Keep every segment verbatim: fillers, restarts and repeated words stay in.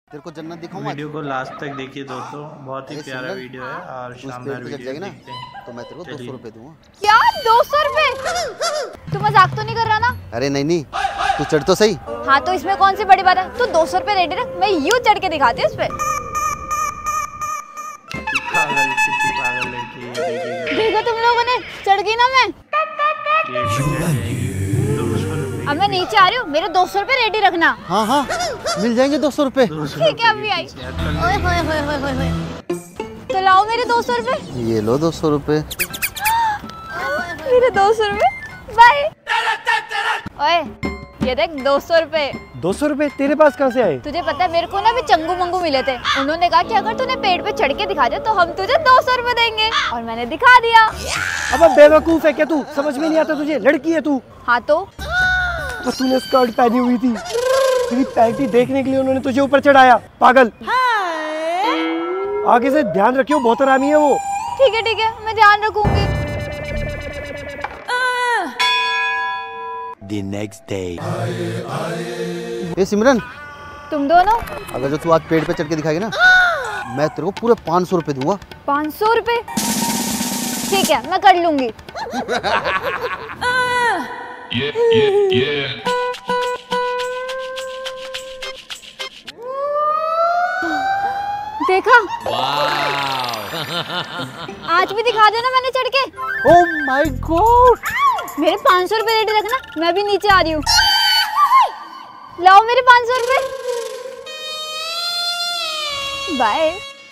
तेरे को जन्नत दिखाऊंगा। वीडियो को लास्ट तक देखिए दोस्तों, बहुत ही प्यारा वीडियो है और शानदार वीडियो है। देखते हैं तो मैं तेरे को दो सौ रुपए दूंगा। क्या दो सौ रुपए? तू मजाक तो नहीं कर रहा ना? अरे नहीं नहीं, तू चढ़ तो सही। हाँ तो इसमें कौन सी बड़ी बात है? तू दो सौ रुपए रेडी रख, मैं यूं चढ़ के दिखाती हूँ इस पे। पागल कितनी पागल लड़की है। देखो तुम लोगों ने, चढ़ गई ना मैं। अब मैं नीचे आ रही हूँ, मेरे दो सौ रुपए रेडी रखना। हाँ हाँ मिल जाएंगे दो सौ रुपए। ठीक है अभी आई। ओए होए होए होए होए होए। तो लाओ मेरे दो सौ रुपए। ये लो दो सौ रुपए। मेरे दो सौ रुपए। बाय। ओए ये देख दो सौ रुपए। दो सौ रुपए तेरे पास कहाँ से आए? तुझे पता है मेरे को ना भी चंगू मंगू मिले थे। उन्होंने कहा कि अगर तूने पेड़ पे चढ़ के दिखा दे तो हम तुझे दो सौ रुपए देंगे, और मैंने दिखा दिया। अब बेवकूफ है क्या तू? समझ में नहीं आता तुझे? लड़की है तू। हाँ तो तो तूने स्कर्ट पहनी हुई थी, तेरी पैंटी देखने के लिए उन्होंने तुझे ऊपर चढ़ाया। पागल। आगे से ध्यान रखियो, बहुत हरामी है वो। ठीक है ठीक है, मैं ध्यान रखूंगी। The next day. ए सिमरन, तुम दोनों अगर जो तू आज पेड़ पे चढ़ के दिखाएगी ना, मैं तेरे को पूरे पाँच सौ रुपए दूंगा। पाँच सौ रुपए? ठीक है मैं कर लूंगी। Yeah, yeah, yeah. देखा? आज भी दिखा देना मैंने चढ़ के। Oh my God. मेरे पाँच सौ रुपए रेडी रखना, मैं भी नीचे आ रही हूँ। लाओ मेरे पाँच सौ रुपए। बाय।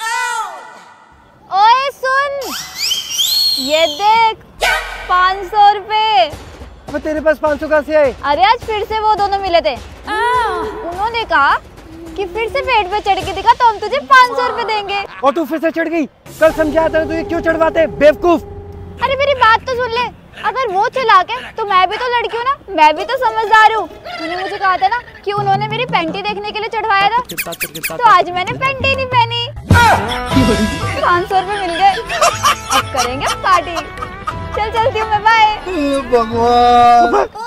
ओए सुन, ये देख पाँच सौ रुपए। अब तेरे पास पाँच सौ कहाँ से आए? अरे आज फिर से वो दोनों मिले थे। उन्होंने कहा कि फिर से पेड़ पे चढ़ के दिखा तो हम तुझे पाँच सौ रुपए देंगे। और तू फिर से चढ़ गई? कल समझाया था तुझे, क्यों चढ़वाते बेवकूफ? अरे मेरी बात तो सुन ले, अगर वो चला के तो मैं भी तो लड़की हूँ ना, मैं भी तो समझदार हूँ। उन्होंने मुझे कहा था ना कि उन्होंने मेरी पैंटी देखने के लिए चढ़वाया था, तो आज मैंने पैंटी नहीं पहनी। पाँच सौ रुपए मिल गए, अब करेंगे पार्टी। चल चलती हूँ मैं, बाय। भगवान।